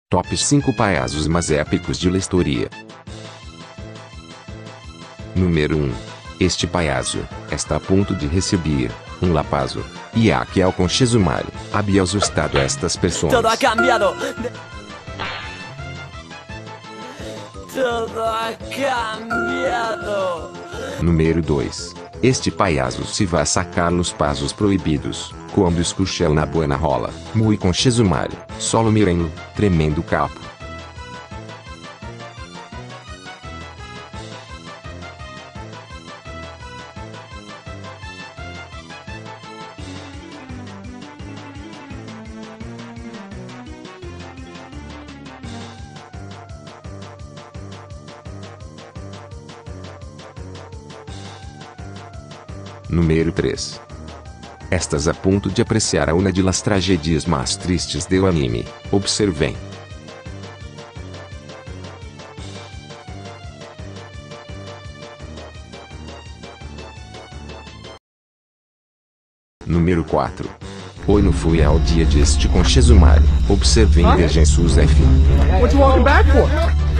Top 5 palhaços mais épicos de la história. Número 1. Este palhaço está a ponto de receber um lapazo. E aqui é com Shizumari había assustado estas pessoas. Todo ha cambiado. Todo ha cambiado. Número 2. Este palhaço se vai sacar os passos proibidos quando escuchar na buena rola. Muito com Shizumari, solo mirando, tremendo capo. Número 3. Estás a ponto de apreciar uma de las tragédias mais tristes do anime. Observem. Número 4. Hoje não fui ao dia deste com Shizumari. Observem e vejam seus F. What you walking back for?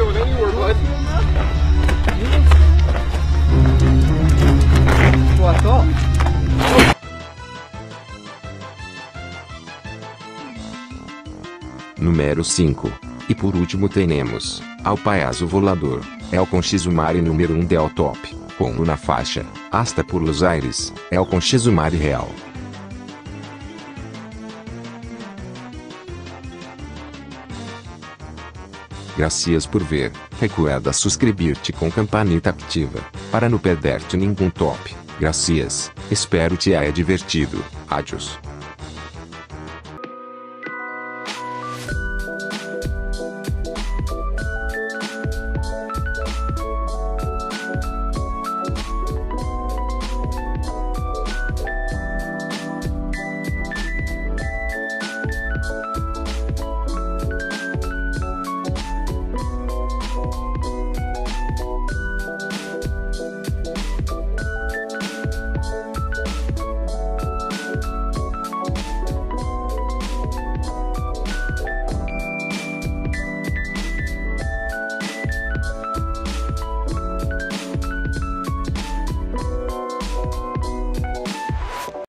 What I thought. Número 5. E por último temos ao palhaço volador. É o com Shizumari número 1 del top. Com na faixa, hasta por los aires. É o com Shizumari real. Gracias por ver. Recuerda suscribir-te com campanita ativa para não perder-te nenhum top. Gracias. Espero te haya divertido. Adiós.